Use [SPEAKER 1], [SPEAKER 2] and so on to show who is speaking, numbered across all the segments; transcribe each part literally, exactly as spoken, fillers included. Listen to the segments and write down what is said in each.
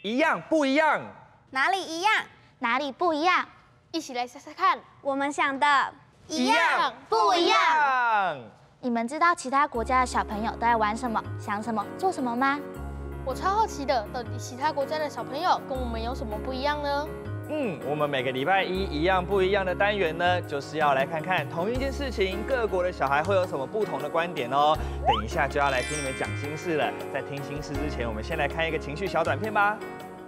[SPEAKER 1] 一样不一样？
[SPEAKER 2] 哪里一样？
[SPEAKER 3] 哪里不一样？
[SPEAKER 4] 一起来猜猜看，
[SPEAKER 2] 我们想的
[SPEAKER 4] 一样不一样？
[SPEAKER 3] 你们知道其他国家的小朋友都在玩什么、想什么、做什么吗？
[SPEAKER 4] 我超好奇的，到底其他国家的小朋友跟我们有什么不一样呢？
[SPEAKER 1] 嗯，我们每个礼拜一一样不一样的单元呢，就是要来看看同一件事情，各国的小孩会有什么不同的观点哦。等一下就要来听你们讲心事了，在听心事之前，我们先来看一个情绪小短片吧。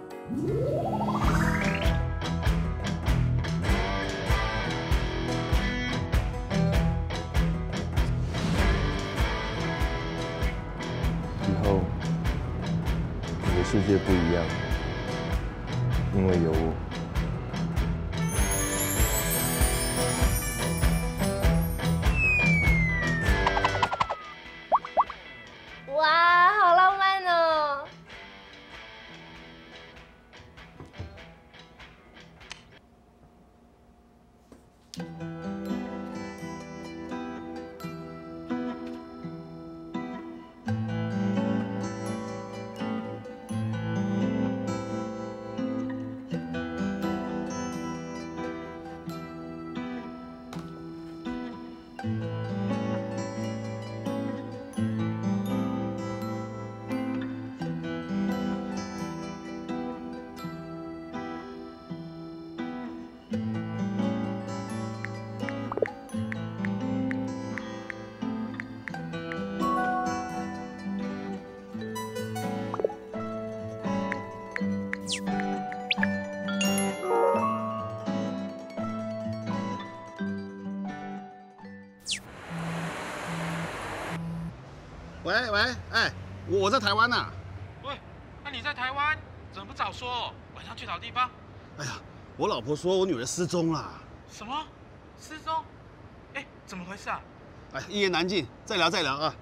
[SPEAKER 5] 以后你的世界不一样，因为有我。
[SPEAKER 4] 哇，好浪漫哦！
[SPEAKER 6] 喂喂，哎，我我在台湾呐、啊。
[SPEAKER 7] 喂，那你在台湾怎么不早说？晚上去找地方？
[SPEAKER 6] 哎呀，我老婆说我女儿失踪了。
[SPEAKER 7] 什么？失踪？哎，怎么回事啊？
[SPEAKER 6] 哎，一言难尽，再聊再聊啊。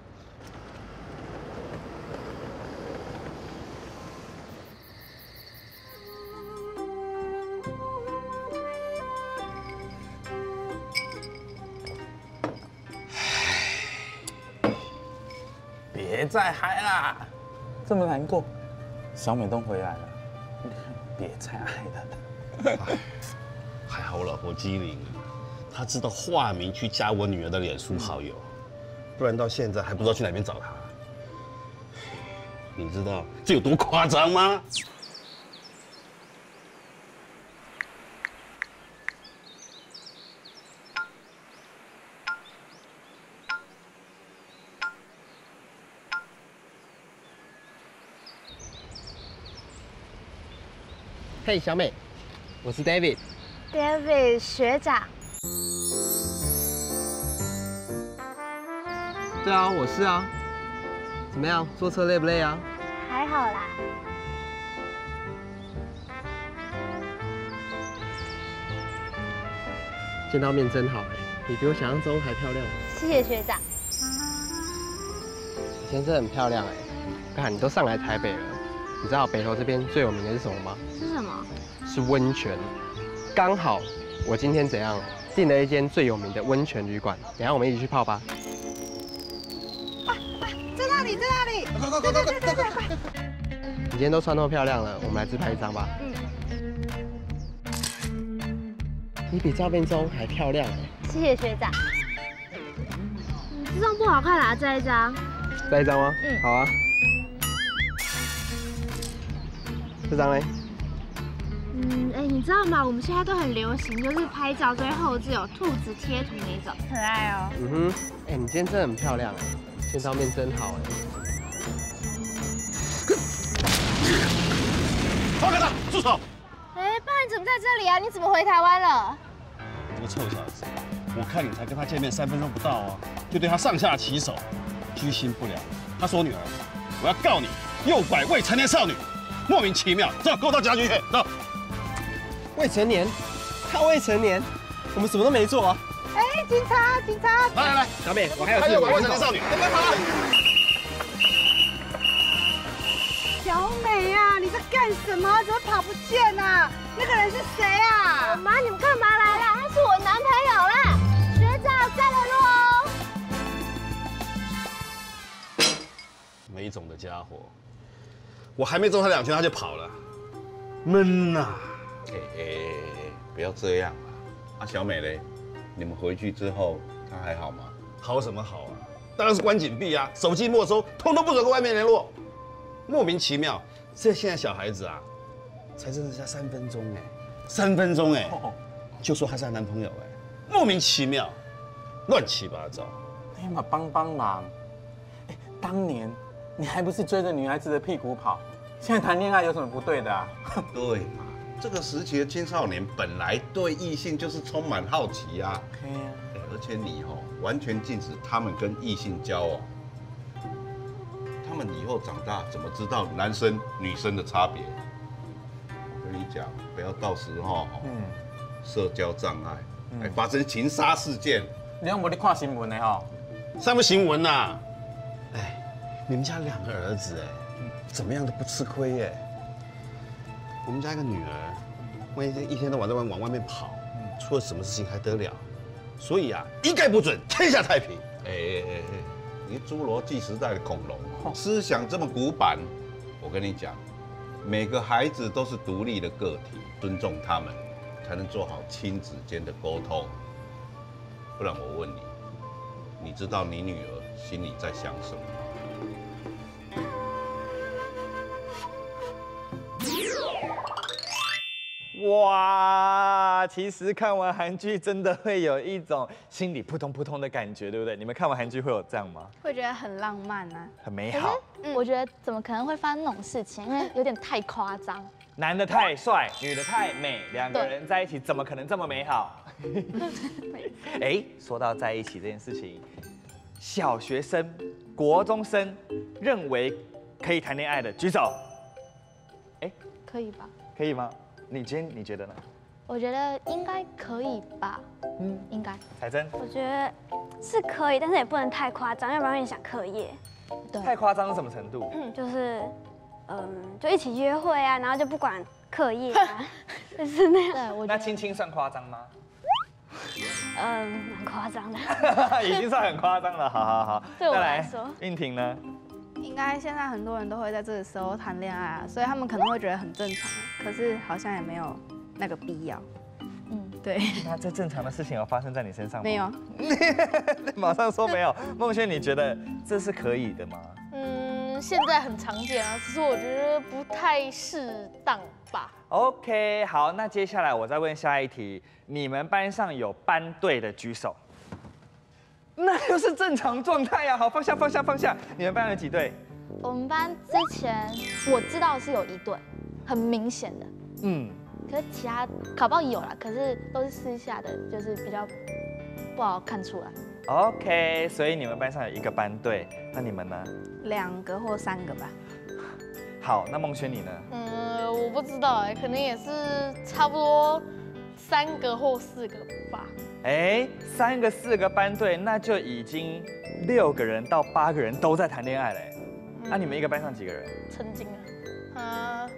[SPEAKER 8] 别再嗨啦，这么难过。小美都回来了，别再嗨了。
[SPEAKER 6] 哎，还好我老婆机灵，她知道化名去加我女儿的脸书好友，不然到现在还不知道去哪边找她。你知道这有多夸张吗？
[SPEAKER 9] 嘿，小美，我是 David。
[SPEAKER 2] David 学长。
[SPEAKER 9] 对啊，我是啊。怎么样，坐车累不累啊？
[SPEAKER 2] 还好啦。
[SPEAKER 9] 见到面真好哎，你比我想象中还漂亮。
[SPEAKER 2] 谢谢学长。
[SPEAKER 9] 你今天真的很漂亮哎。看你都上来台北了，你知道北投这边最有名的是什么吗？
[SPEAKER 2] 是什么？
[SPEAKER 9] 是温泉。刚好我今天怎样订了一间最有名的温泉旅馆，等下我们一起去泡吧。
[SPEAKER 2] 在那里，在那里！快快快快快快快！
[SPEAKER 9] 你今天都穿那么漂亮了，我们来自拍一张吧。嗯。你比照片中还漂亮哎！
[SPEAKER 2] 谢谢学长。嗯，这张不好看啦，再一张。
[SPEAKER 9] 再一张吗？
[SPEAKER 2] 嗯。
[SPEAKER 9] 好啊。这张嘞？
[SPEAKER 2] 嗯，哎，你知道吗？我们现在都很流行，就是拍照最后置有兔子贴图那种，可爱哦。
[SPEAKER 9] 嗯哼，哎，你今天真的很漂亮哎，见到面真好哎。
[SPEAKER 6] 放开他，住手！
[SPEAKER 2] 哎，爸，你怎么在这里啊？你怎么回台湾了？
[SPEAKER 6] 你这个臭小子，我看你才跟他见面三分钟不到啊，就对他上下其手，居心不良。他是我女儿，我要告你诱拐未成年少女。莫名其妙，走，跟我到警察局去，走。
[SPEAKER 9] 未成年，他未成年，我们什么都没做啊。
[SPEAKER 2] 哎，警察，警察！
[SPEAKER 6] 来来来，
[SPEAKER 9] 小美，我还有事。
[SPEAKER 6] 诱拐未成年少女，别跑！
[SPEAKER 2] 小美呀，你在干什么？怎么跑不见啊？那个人是谁啊？妈，你们干嘛来了？他是我男朋友啦。学长，再联络哦。
[SPEAKER 6] 没种的家伙，我还没揍他两拳他就跑了。 闷呐。
[SPEAKER 10] 哎哎哎，不要这样啦。啊，小美嘞，你们回去之后，她还好吗？
[SPEAKER 6] 好什么好啊？当然是关紧闭啊，手机没收，通通不准跟外面联络。莫名其妙，这现在小孩子啊，才认识下三分钟哎，三分钟哎，就说她是她男朋友哎，莫名其妙，乱七八糟。
[SPEAKER 8] 哎妈，帮帮忙！哎，当年你还不是追着女孩子的屁股跑，现在谈恋爱有什么不对的啊？
[SPEAKER 10] 对嘛，这个时期的青少年本来对异性就是充满好奇啊。
[SPEAKER 8] 可以啊。
[SPEAKER 10] 而且你哦，完全禁止他们跟异性交往。他们以后长大怎么知道男生女生的差别？我跟你讲，不要到时候嗯，社交障碍，还发生情杀事件。
[SPEAKER 8] 你有没你看新闻的哈？
[SPEAKER 6] 上面新闻呐，哎，你们家两个儿子哎，怎么样都不吃亏耶。我们家一个女儿，万一一天到晚在外往外面跑，出了什么事情还得了？所以啊，一概不准，天下太平。
[SPEAKER 10] 哎哎哎哎，你侏罗纪时代的恐龙，思想这么古板。我跟你讲，每个孩子都是独立的个体，尊重他们，才能做好亲子间的沟通。不然我问你，你知道你女儿心里在想什么吗？
[SPEAKER 1] 哇，其实看完韩剧真的会有一种心里扑通扑通的感觉，对不对？你们看完韩剧会有这样吗？
[SPEAKER 11] 会觉得很浪漫啊，
[SPEAKER 1] 很美好。
[SPEAKER 3] 嗯，我觉得怎么可能会发生那种事情？因为有点太夸张。
[SPEAKER 1] 男的太帅，女的太美，两个人在一起怎么可能这么美好？哎，说到在一起这件事情，小学生、国中生认为可以谈恋爱的举手。哎，
[SPEAKER 3] 可以吧？
[SPEAKER 1] 可以吗？你今天你觉得呢？
[SPEAKER 3] 我觉得应该可以吧。嗯，应该。
[SPEAKER 1] 彩珍，
[SPEAKER 12] 我觉得是可以，但是也不能太夸张，要不然会影响课业。
[SPEAKER 3] 对。
[SPEAKER 1] 太夸张是什么程度？
[SPEAKER 12] 嗯，就是，嗯，就一起约会啊，然后就不管课业啊，就是那样。
[SPEAKER 3] 对，我
[SPEAKER 1] 那亲亲算夸张吗？
[SPEAKER 12] 嗯，蛮夸张的。
[SPEAKER 1] 已经算很夸张了，好好好。
[SPEAKER 12] 对我来说，
[SPEAKER 1] 韵婷呢？
[SPEAKER 11] 应该现在很多人都会在这个时候谈恋爱啊，所以他们可能会觉得很正常，可是好像也没有那个必要。嗯，对。
[SPEAKER 1] 那这正常的事情有发生在你身上吗？
[SPEAKER 11] 没有。
[SPEAKER 1] 马上说没有。孟轩，你觉得这是可以的吗？
[SPEAKER 4] 嗯，现在很常见啊，只是我觉得不太适当吧。
[SPEAKER 1] OK， 好，那接下来我再问下一题，你们班上有班队的举手。那就是正常状态呀。好，放下放下放下。你们班有几队？
[SPEAKER 3] 我们班之前我知道是有一队，很明显的。嗯。可是其他考不好有啦，可是都是私下的，就是比较不好看出来。
[SPEAKER 1] OK， 所以你们班上有一个班队，那你们呢？
[SPEAKER 11] 两个或三个吧。
[SPEAKER 1] 好，那孟轩你呢？
[SPEAKER 4] 嗯，我不知道哎，可能也是差不多三个或四个吧。
[SPEAKER 1] 哎，三个四个班队，那就已经六个人到八个人都在谈恋爱嘞。那、嗯啊、你们一个班上几个人？
[SPEAKER 4] 曾经啊，啊，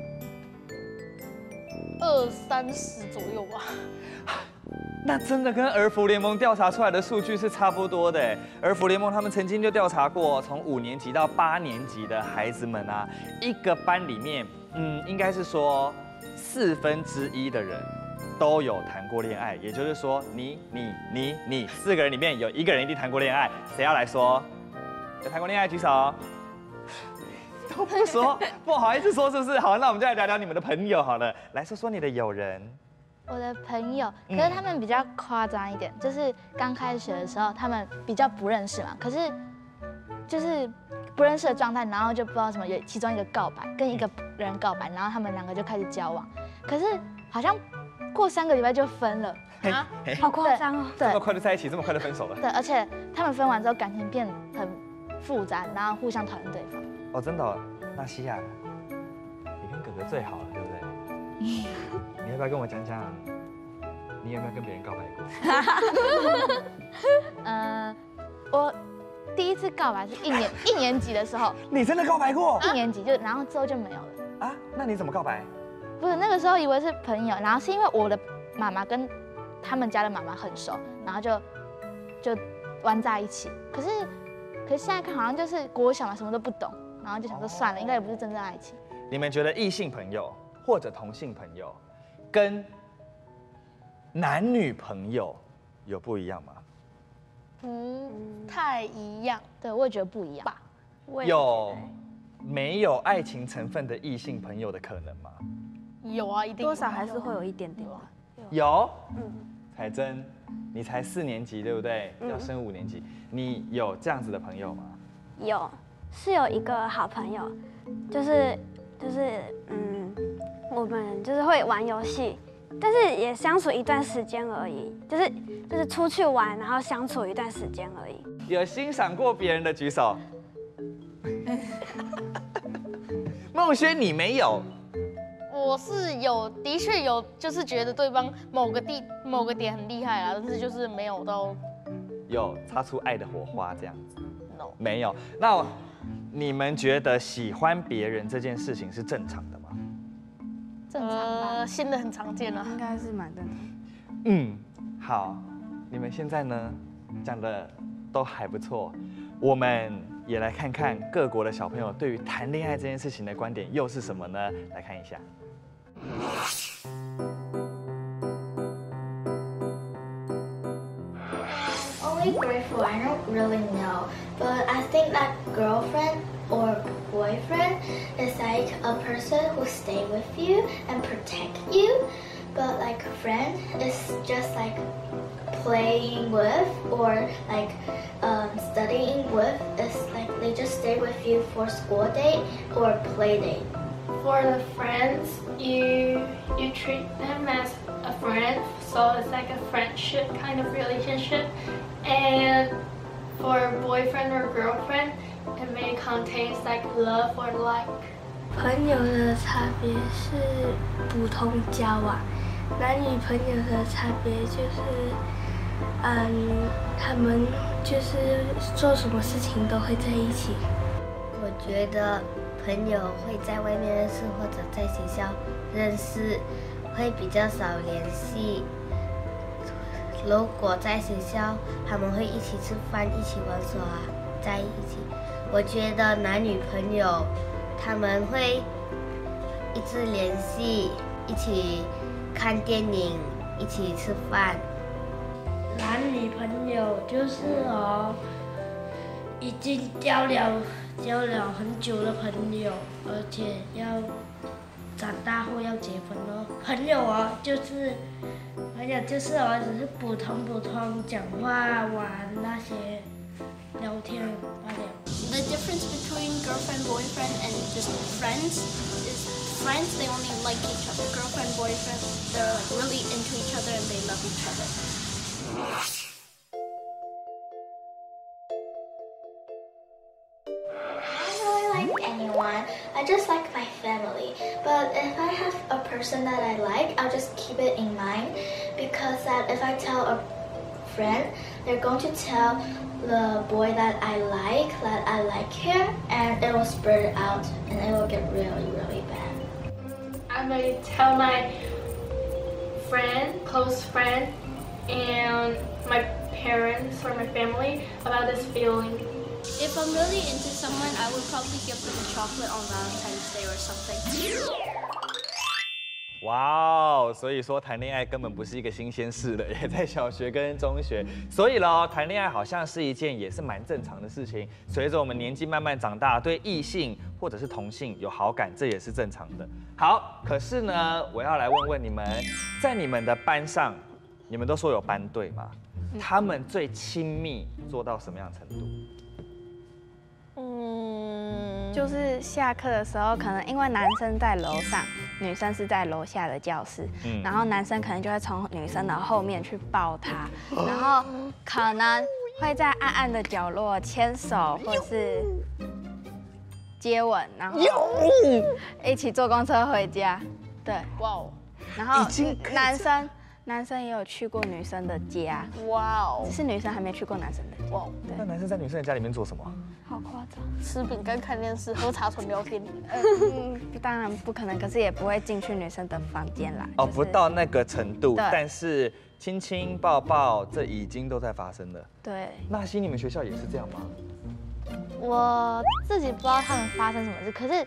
[SPEAKER 4] 二三十左右吧。
[SPEAKER 1] 那真的跟儿福联盟调查出来的数据是差不多的。儿福联盟他们曾经就调查过，从五年级到八年级的孩子们啊，一个班里面，嗯，应该是说四分之一的人都有谈过恋爱，也就是说，你、你、你、你四个人里面有一个人一定谈过恋爱。谁要来说？有谈过恋爱举手。都不说，不好意思说，是不是？好，那我们就来聊聊你们的朋友好了。来说说你的友人。
[SPEAKER 3] 我的朋友，可是他们比较夸张一点，就是刚开学的时候，他们比较不认识嘛，可是就是不认识的状态，然后就不知道什么，有其中一个告白，跟一个人告白，然后他们两个就开始交往，可是好像过三个礼拜就分了啊，
[SPEAKER 12] 好夸张哦！
[SPEAKER 1] 对，这么快就在一起，这么快就分手了。
[SPEAKER 3] 对，而且他们分完之后感情变很复杂，然后互相讨厌对方。
[SPEAKER 1] 哦，真的、哦？那西亚，你跟哥哥最好了，对不对？你要不要跟我讲讲，你有没有跟别人告白过？
[SPEAKER 3] 呃，我第一次告白是一年一年级的时候。
[SPEAKER 1] 你真的告白过？
[SPEAKER 3] 一年级就，然后之后就没有了。
[SPEAKER 1] 啊？那你怎么告白？
[SPEAKER 3] 不是那个时候以为是朋友，然后是因为我的妈妈跟他们家的妈妈很熟，然后就就玩在一起。可是可是现在看好像就是国小嘛，什么都不懂，然后就想说算了，应该也不是真正爱情。
[SPEAKER 1] 你们觉得异性朋友或者同性朋友，跟男女朋友有不一样吗？
[SPEAKER 4] 不太一样，
[SPEAKER 3] 对我也觉得不一样
[SPEAKER 4] 吧。
[SPEAKER 1] 有没有爱情成分的异性朋友的可能吗？
[SPEAKER 4] 有啊，一定
[SPEAKER 11] 多少还是会有一点点吧。
[SPEAKER 1] 有，嗯，彩珍，你才四年级对不对？
[SPEAKER 12] 嗯
[SPEAKER 1] 要升五年级，你有这样子的朋友吗？
[SPEAKER 12] 有，是有一个好朋友，就是就是嗯，我们就是会玩游戏，但是也相处一段时间而已，就是就是出去玩，然后相处一段时间而已。
[SPEAKER 1] 有欣赏过别人的举手。孟轩，你没有？
[SPEAKER 4] 我是有，的确有，就是觉得对方某个地某个点很厉害啦，但是就是没有到
[SPEAKER 1] 有擦出爱的火花这样子。
[SPEAKER 4] no
[SPEAKER 1] 没有。那你们觉得喜欢别人这件事情是正常的吗？
[SPEAKER 4] 正常吧，呃，现在很常见了，
[SPEAKER 11] 应该是蛮正常。
[SPEAKER 1] 嗯，好，你们现在呢讲的都还不错，我们也来看看各国的小朋友对于谈恋爱这件事情的观点又是什么呢？来看一下。
[SPEAKER 13] Only grateful, I don't really know, but I think that girlfriend or boyfriend is like a person who stay with you and protect you, but like a friend is just like playing with or like um, studying with. It's like they just stay with you for school date or play date.
[SPEAKER 14] For the friends, you you treat them as a friend, so it's like a friendship kind of relationship. And for boyfriend or girlfriend, it may contains like love or like.
[SPEAKER 15] 朋友的差别是普通交往，男女朋友的差别就是，嗯，他们就是做什么事情都会在一起。
[SPEAKER 16] 我觉得朋友会在外面认识或者在学校认识，会比较少联系。如果在学校，他们会一起吃饭、一起玩耍，在一起。我觉得男女朋友他们会一直联系，一起看电影，一起吃饭。
[SPEAKER 15] 男女朋友就是哦，已经交了交了很久的朋友，而且要长大后要结婚哦。朋友哦，就是朋友就是哦，只是普通普通讲话、玩那些聊天罢了。
[SPEAKER 13] The difference between girlfriend, boyfriend, and just friends is friends, they only like each other. Girlfriend, boyfriend, they're like really into each other and they love each other. I don't really like anyone. I just like my family. But if I have a person that I like, I'll just keep it in mind because that if I tell a friend, they're going to tell the boy that I like that I like him, and it will spread out and it will get really, really bad.
[SPEAKER 14] I may tell my friend, close friend, and my parents or my family about this feeling.
[SPEAKER 13] If I'm really into someone, I would probably give them a chocolate on Valentine's Day or something.
[SPEAKER 1] 哇哦，所以说谈恋爱根本不是一个新鲜事了，也在小学跟中学。所以咯，谈恋爱好像是一件也是蛮正常的事情。随着我们年纪慢慢长大，对异性或者是同性有好感，这也是正常的。好，可是呢，我要来问问你们，在你们的班上，你们都说有班队嘛？他们最亲密做到什么样程度？
[SPEAKER 11] 嗯，就是下课的时候，可能因为男生在楼上，女生是在楼下的教室，嗯、然后男生可能就会从女生的后面去抱她，然后可能会在暗暗的角落牵手或是接吻，然后一起坐公车回家。对，哇哦，然后男生。 男生也有去过女生的家，哇哦！只是女生还没去过男生的家。哇，
[SPEAKER 1] 那男生在女生的家里面做什么？
[SPEAKER 11] 好夸张！
[SPEAKER 4] 吃饼干、看电视、喝茶、纯聊天。
[SPEAKER 11] 嗯，当然不可能，可是也不会进去女生的房间啦。
[SPEAKER 1] 哦，不到那个程度，但是亲亲抱抱，这已经都在发生了。
[SPEAKER 11] 对。
[SPEAKER 1] 纳西，你们学校也是这样吗？
[SPEAKER 3] 我自己不知道他们发生什么事，可是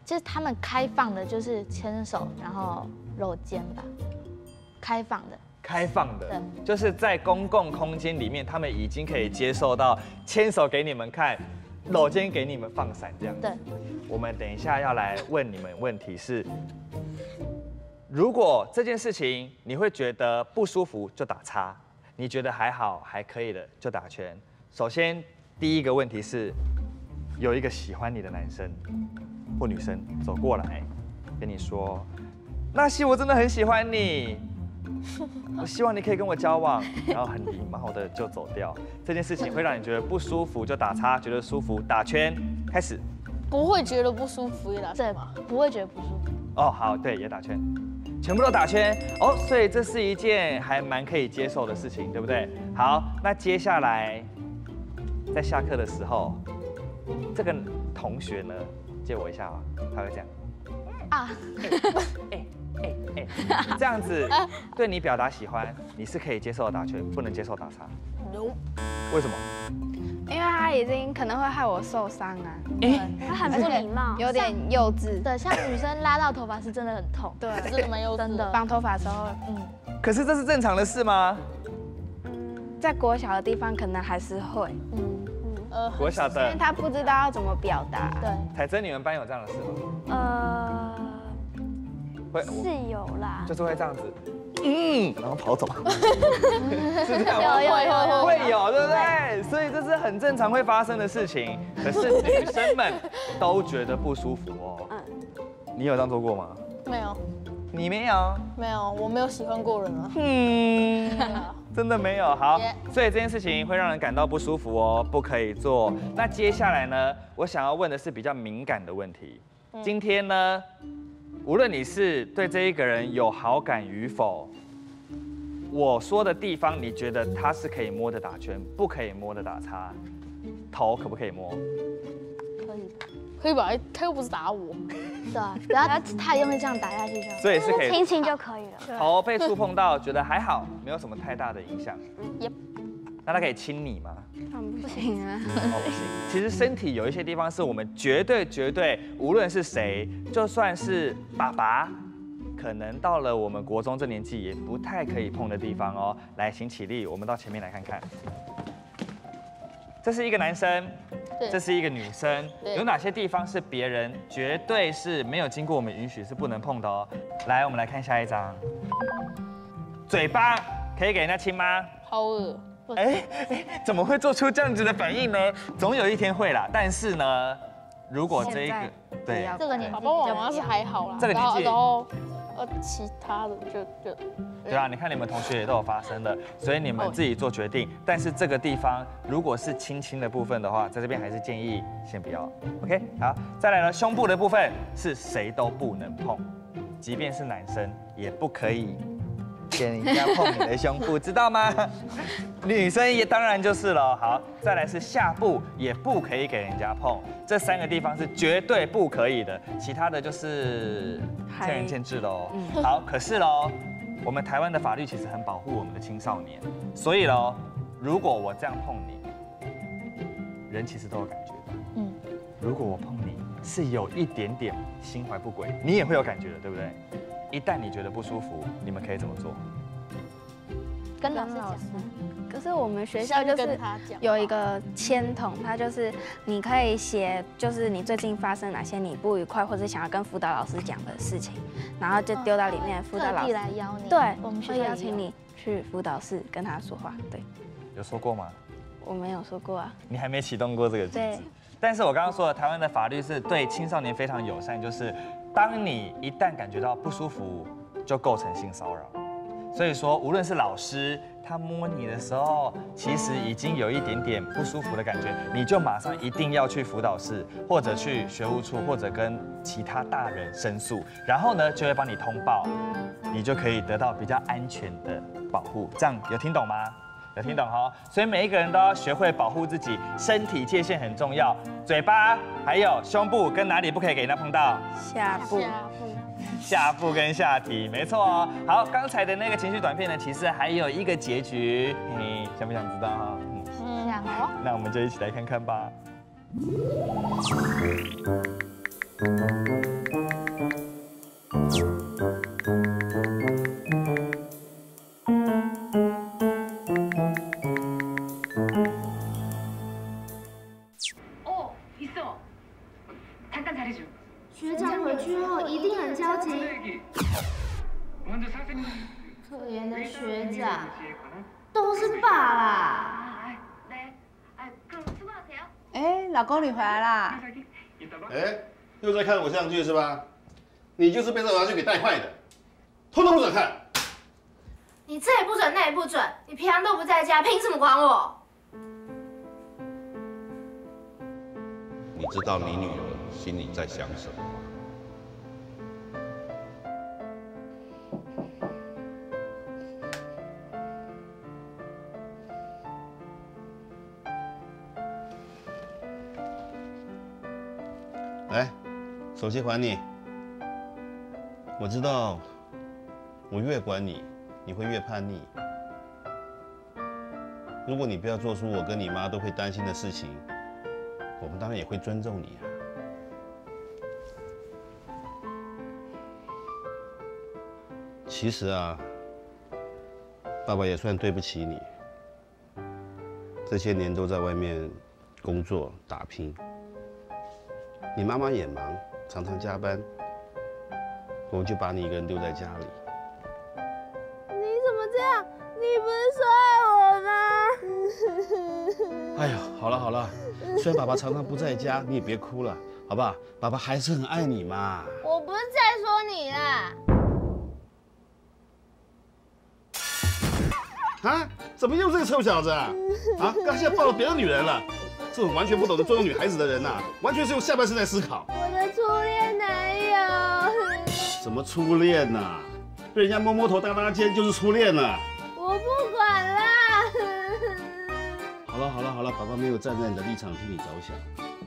[SPEAKER 3] 就是他们开放的，就是牵手然后搂肩吧，开放的。
[SPEAKER 1] 开放的，就是在公共空间里面，他们已经可以接受到牵手给你们看，搂肩给你们放闪这样。
[SPEAKER 3] 对，
[SPEAKER 1] 我们等一下要来问你们问题是，如果这件事情你会觉得不舒服就打叉，你觉得还好还可以的就打圈。首先第一个问题是，有一个喜欢你的男生或女生走过来跟你说，纳西我真的很喜欢你。我希望你可以跟我交往，然后很礼貌的就走掉。这件事情会让你觉得不舒服就打叉，觉得舒服打圈。开始。
[SPEAKER 4] 不会觉得不舒服也打圈吗？
[SPEAKER 3] 不会觉得不舒服。
[SPEAKER 1] 哦，好，对，也打圈，全部都打圈。哦，所以这是一件还蛮可以接受的事情，对不对？好，那接下来在下课的时候，这个同学呢，借我一下啊，他会这样。啊。哎。哎哎，这样子对你表达喜欢，你是可以接受的打拳，不能接受打叉。
[SPEAKER 4] No。
[SPEAKER 1] 为什么？
[SPEAKER 11] 因为他已经可能会害我受伤啊。
[SPEAKER 3] 哎，他很不礼貌，
[SPEAKER 11] 有点幼稚。
[SPEAKER 3] 对，像女生拉到头发是真的很痛。
[SPEAKER 11] 对，
[SPEAKER 4] 真的蛮幼稚。
[SPEAKER 3] 真的。
[SPEAKER 11] 绑头发的时候，嗯。
[SPEAKER 1] 可是这是正常的事吗？
[SPEAKER 11] 嗯，在国小的地方可能还是会。嗯
[SPEAKER 1] 嗯。呃，国小的。
[SPEAKER 11] 因为他不知道要怎么表达。
[SPEAKER 3] 对。
[SPEAKER 1] 彩珍，你们班有这样的事吗？
[SPEAKER 11] 呃。是有啦，
[SPEAKER 1] 就是会这样子，嗯，然后跑走，是这样吗？
[SPEAKER 3] 有有有
[SPEAKER 1] 会有，对不对？所以这是很正常会发生的事情。可是女生们都觉得不舒服哦。嗯，你有这样做过吗？
[SPEAKER 4] 没有。
[SPEAKER 1] 你没有？
[SPEAKER 4] 没有，我没有喜欢过人啊。
[SPEAKER 1] 嗯，真的没有。好，所以这件事情会让人感到不舒服哦，不可以做。那接下来呢，我想要问的是比较敏感的问题。今天呢？无论你是对这一个人有好感与否，我说的地方你觉得他是可以摸的打圈，不可以摸的打叉，头可不可以摸？
[SPEAKER 3] 可以，
[SPEAKER 4] 可以吧？他又不是打我。
[SPEAKER 3] 对啊，不要太用力这样打下去就好。
[SPEAKER 1] 所以是可以
[SPEAKER 12] 轻轻就可以了。
[SPEAKER 1] 头被触碰到，觉得还好，没有什么太大的影响。
[SPEAKER 4] Yep。
[SPEAKER 1] 那他可以亲你吗？
[SPEAKER 11] 不行啊，
[SPEAKER 1] 哦不行。其实身体有一些地方是我们绝对绝对，无论是谁，就算是爸爸，可能到了我们国中这年纪也不太可以碰的地方哦。来，请起立，我们到前面来看看。这是一个男生，这是一个女生，有哪些地方是别人绝对是没有经过我们允许是不能碰的哦？来，我们来看下一张。嘴巴可以给人家亲吗？
[SPEAKER 4] 好恶。
[SPEAKER 1] 哎哎，怎么会做出这样子的反应呢？总有一天会啦。但是呢，如果这一个对
[SPEAKER 3] 这个年纪，
[SPEAKER 4] 爸爸妈妈是还好啦。
[SPEAKER 1] 这个年纪，
[SPEAKER 4] 然后呃，其他的就就
[SPEAKER 1] 对啊，你看你们同学也都有发生的，所以你们自己做决定。但是这个地方如果是亲亲的部分的话，在这边还是建议先不要。OK， 好，再来呢，胸部的部分是谁都不能碰，即便是男生也不可以。给人家碰你的胸部，知道吗？女生也当然就是了。好，再来是下部，也不可以给人家碰，这三个地方是绝对不可以的，其他的就是见仁见智喽。好，可是喽，我们台湾的法律其实很保护我们的青少年，所以喽，如果我这样碰你，人其实都有感觉的。嗯，如果我碰你是有一点点心怀不轨，你也会有感觉的，对不对？一旦你觉得不舒服，你们可以怎么做？
[SPEAKER 3] 跟老师讲。
[SPEAKER 11] 可是我们学校就是有一个签筒，它就是你可以写，就是你最近发生哪些你不愉快，或者想要跟辅导老师讲的事情，然后就丢到里面，辅导老师
[SPEAKER 3] 来邀你。
[SPEAKER 11] 对，
[SPEAKER 3] 我们
[SPEAKER 11] 会邀请你去辅导室跟他说话。对，
[SPEAKER 1] 有说过吗？
[SPEAKER 11] 我没有说过啊。
[SPEAKER 1] 你还没启动过这个机制。
[SPEAKER 11] 对。
[SPEAKER 1] 但是我刚刚说的，台湾的法律是对青少年非常友善，就是当你一旦感觉到不舒服，就构成性骚扰。所以说，无论是老师他摸你的时候，其实已经有一点点不舒服的感觉，你就马上一定要去辅导室，或者去学务处，或者跟其他大人申诉，然后呢就会帮你通报，你就可以得到比较安全的保护。这样有听懂吗？有听懂哈？所以每一个人都要学会保护自己，身体界限很重要。嘴巴还有胸部跟哪里不可以给人家碰到？
[SPEAKER 11] 下部。
[SPEAKER 1] 下部跟下体，没错哦。好，刚才的那个情绪短片呢，其实还有一个结局，嘿，想不想知道哈？
[SPEAKER 3] 嗯，想哦。
[SPEAKER 1] 那我们就一起来看看吧。
[SPEAKER 17] 哦，있어。잠깐 잘해줘。
[SPEAKER 13] 学长回去后一定很焦急。
[SPEAKER 4] 可怜的学长，都是爸啦。
[SPEAKER 2] 哎，老公你回来啦？
[SPEAKER 6] 哎，又在看偶像剧是吧？你就是被这偶像剧给带坏的，通通不准看。
[SPEAKER 13] 你这也不准，那也不准，你平常都不在家，凭什么管我？
[SPEAKER 10] 你知道你女儿心里在想什么吗？
[SPEAKER 6] 来，手机还你。我知道，我越管你，你会越叛逆。如果你不要做出我跟你妈都会担心的事情，我们当然也会尊重你啊。其实啊，爸爸也算对不起你，这些年都在外面工作打拼。你妈妈也忙，常常加班，我就把你一个人丢在家里。
[SPEAKER 12] 你怎么这样？你不是说爱我吗？
[SPEAKER 6] 哎呦，好了好了，虽然爸爸常常不在家，你也别哭了，好不好？爸爸还是很爱你嘛。
[SPEAKER 4] 我不是在说你啦。
[SPEAKER 6] 啊？怎么又这个臭小子啊？啊，刚现在抱了别的女人了。这种完全不懂得尊重女孩子的人呐、啊，完全是用下半身在思考。
[SPEAKER 12] 我的初恋男友。
[SPEAKER 6] 什么初恋呐、啊？被人家摸摸头、搭搭肩就是初恋了。
[SPEAKER 12] 我不管啦。
[SPEAKER 6] 好了好了好了，爸爸没有站在你的立场替你着想。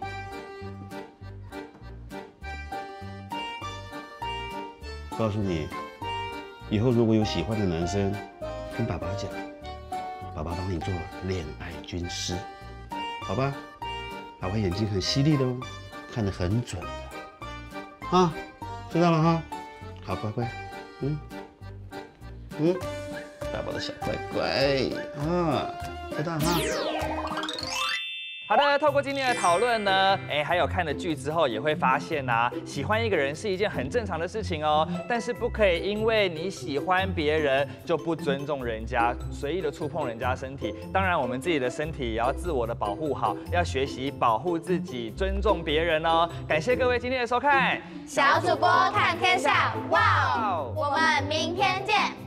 [SPEAKER 6] 告诉你，以后如果有喜欢的男生，跟爸爸讲，爸爸帮你做恋爱军师。好吧，爸爸眼睛很犀利的哦，看得很准的，啊，知道了哈。好，乖乖，嗯，嗯，爸爸的小乖乖啊，知道哈。
[SPEAKER 1] 好的，透过今天的讨论呢，哎，还有看了剧之后也会发现啊，喜欢一个人是一件很正常的事情哦，但是不可以因为你喜欢别人就不尊重人家，随意的触碰人家身体。当然，我们自己的身体也要自我的保护好，要学习保护自己，尊重别人哦。感谢各位今天的收看，
[SPEAKER 4] 小主播看天下，哇哦，我们明天见。